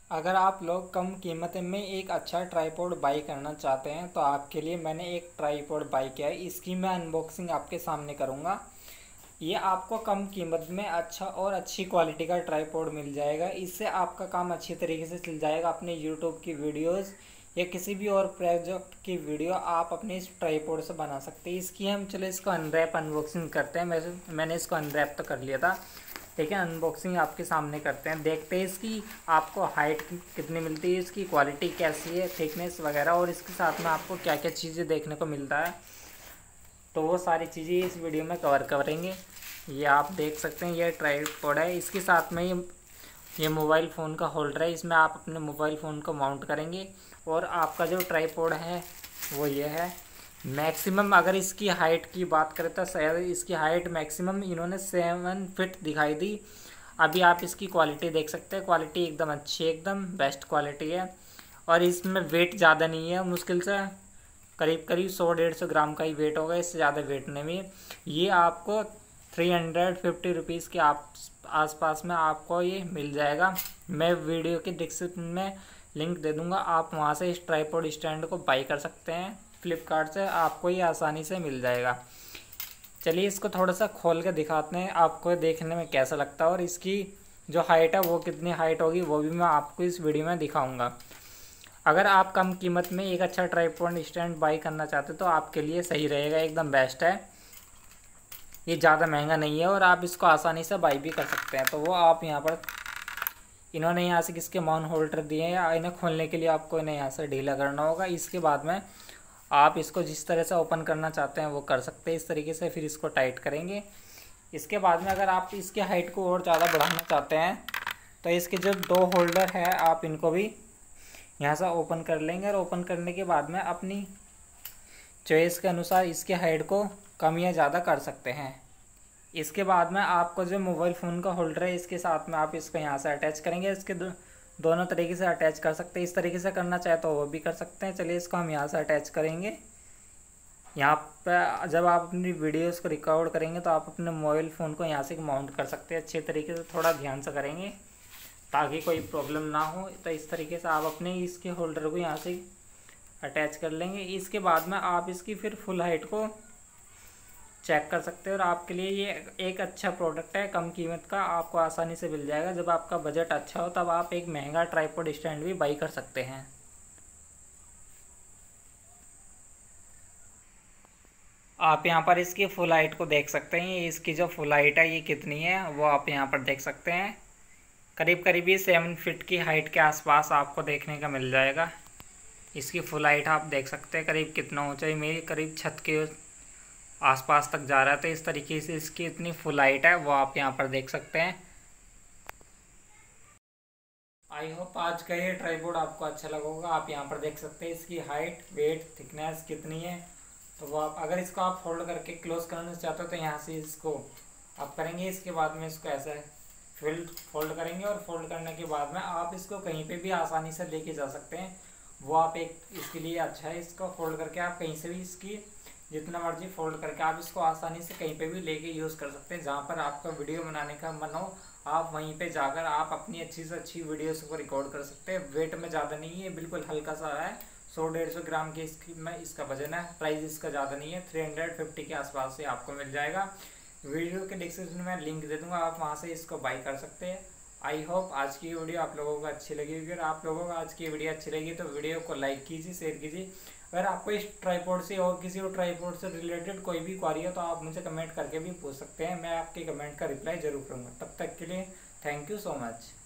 अगर आप लोग कम कीमत में एक अच्छा ट्राईपॉड बाई करना चाहते हैं तो आपके लिए मैंने एक ट्राईपॉड बाई किया है। इसकी मैं अनबॉक्सिंग आपके सामने करूंगा। ये आपको कम कीमत में अच्छा और अच्छी क्वालिटी का ट्राईपॉड मिल जाएगा। इससे आपका काम अच्छी तरीके से चल जाएगा। अपने यूट्यूब की वीडियोस या किसी भी और प्रोजेक्ट की वीडियो आप अपने इस ट्राईपॉड से बना सकते हैं। इसकी हम चलो इसको अनबॉक्सिंग करते हैं। मैंने इसको अनरैप तो कर लिया था, लेकिन अनबॉक्सिंग आपके सामने करते हैं। देखते हैं इसकी आपको हाइट कितनी मिलती है, इसकी क्वालिटी कैसी है, थिकनेस वगैरह, और इसके साथ में आपको क्या क्या चीज़ें देखने को मिलता है। तो वो सारी चीज़ें इस वीडियो में कवर करेंगे। ये आप देख सकते हैं, ये ट्राइपॉड है। इसके साथ में ये मोबाइल फ़ोन का होल्डर है। इसमें आप अपने मोबाइल फ़ोन को माउंट करेंगे। और आपका जो ट्राइपॉड है वो ये है। मैक्सिमम अगर इसकी हाइट की बात करें तो शायद इसकी हाइट मैक्सिमम इन्होंने 7 फीट दिखाई दी। अभी आप इसकी क्वालिटी देख सकते हैं, क्वालिटी एकदम अच्छी है, एकदम बेस्ट क्वालिटी है। और इसमें वेट ज़्यादा नहीं है, मुश्किल से करीब करीब 100-150 ग्राम का ही वेट होगा, इससे ज़्यादा वेट नहीं है। ये आपको 350 रुपीज़ के आसपास में आपको ये मिल जाएगा। मैं वीडियो के डिस्क्रिप्शन में लिंक दे दूंगा, आप वहाँ से इस ट्राइपॉड स्टैंड को बाई कर सकते हैं। फ्लिपकार्ट से आपको ये आसानी से मिल जाएगा। चलिए इसको थोड़ा सा खोल के दिखाते हैं, आपको देखने में कैसा लगता है। और इसकी जो हाइट है वो कितनी हाइट होगी वो भी मैं आपको इस वीडियो में दिखाऊंगा। अगर आप कम कीमत में एक अच्छा ट्राइपॉड स्टैंड बाई करना चाहते तो आपके लिए सही रहेगा, एकदम बेस्ट है। ये ज़्यादा महंगा नहीं है और आप इसको आसानी से बाई भी कर सकते हैं। तो वो आप यहाँ पर इन्होंने यहाँ से किसके माउंट होल्डर दिए हैं, इन्हें खोलने के लिए आपको इन्हें यहाँ से ढीला करना होगा। इसके बाद में आप इसको जिस तरह से ओपन करना चाहते हैं वो कर सकते हैं, इस तरीके से। फिर इसको टाइट करेंगे। इसके बाद में अगर आप इसकी हाइट को और ज़्यादा बढ़ाना चाहते हैं तो इसके जो 2 होल्डर है आप इनको भी यहाँ से ओपन कर लेंगे। और ओपन करने के बाद में अपनी चॉइस के अनुसार इसकी हाइट को कम या ज़्यादा कर सकते हैं। इसके बाद में आपको जो मोबाइल फ़ोन का होल्डर है इसके साथ में आप इसको यहाँ से अटैच करेंगे। इसके दोनों तरीके से अटैच कर सकते हैं, इस तरीके से करना चाहे तो वो भी कर सकते हैं। चलिए इसको हम यहाँ से अटैच करेंगे। यहाँ पे जब आप अपनी वीडियोस को रिकॉर्ड करेंगे तो आप अपने मोबाइल फ़ोन को यहाँ से माउंट कर सकते हैं अच्छे तरीके से। थोड़ा ध्यान से करेंगे ताकि कोई प्रॉब्लम ना हो। तो इस तरीके से आप अपने इसके होल्डर को यहाँ से अटैच कर लेंगे। इसके बाद में आप इसकी फिर फुल हाइट को चेक कर सकते हैं। और आपके लिए ये एक अच्छा प्रोडक्ट है, कम कीमत का, आपको आसानी से मिल जाएगा। जब आपका बजट अच्छा हो तब आप एक महंगा ट्राइपॉड स्टैंड भी बाई कर सकते हैं। आप यहाँ पर इसकी फुल हाइट को देख सकते हैं। इसकी जो फुल हाइट है ये कितनी है वो आप यहाँ पर देख सकते हैं। करीब करीब ये 7 फीट की हाइट के आसपास आपको देखने का मिल जाएगा। इसकी फुल हाइट आप देख सकते हैं करीब कितना ऊंचाई मेरी करीब छत के आसपास तक जा रहा है। तो इस तरीके से इसकी इतनी फुल हाइट है वो आप यहाँ पर देख सकते हैं। आई होप आज का ये ट्राइपॉड आपको अच्छा लगा होगा। आप यहाँ पर देख सकते हैं इसकी हाइट, वेट, थिकनेस कितनी है। तो वो आप अगर इसको आप फोल्ड करके क्लोज करना चाहते हो तो यहाँ से इसको आप करेंगे। इसके बाद में इसको ऐसे फोल्ड करेंगे और फोल्ड करने के बाद में आप इसको कहीं पे भी आसानी से लेके जा सकते हैं। वो आप एक इसके लिए अच्छा है, इसको फोल्ड करके आप कहीं से भी इसकी जितना मर्जी फोल्ड करके आप इसको आसानी से कहीं पे भी लेके यूज़ कर सकते हैं। जहाँ पर आपका वीडियो बनाने का मन हो आप वहीं पे जाकर आप अपनी अच्छी से अच्छी वीडियोस को रिकॉर्ड कर सकते हैं। वेट में ज़्यादा नहीं है, बिल्कुल हल्का सा है, 100-150 ग्राम के इसका वजन है। प्राइस इसका ज़्यादा नहीं है, 350 के आसपास से आपको मिल जाएगा। वीडियो के डिस्क्रिप्शन में लिंक दे दूँगा, आप वहाँ से इसको बाई कर सकते हैं। आई होप आज की वीडियो आप लोगों को अच्छी लगी होगी। अगर आप लोगों को आज की वीडियो अच्छी लगी तो वीडियो को लाइक कीजिए, शेयर कीजिए। अगर आपको इस ट्राइपॉड से और किसी और ट्राइपॉड से रिलेटेड कोई भी क्वारी है तो आप मुझे कमेंट करके भी पूछ सकते हैं। मैं आपके कमेंट का रिप्लाई जरूर करूँगा। तब तक के लिए थैंक यू सो मच।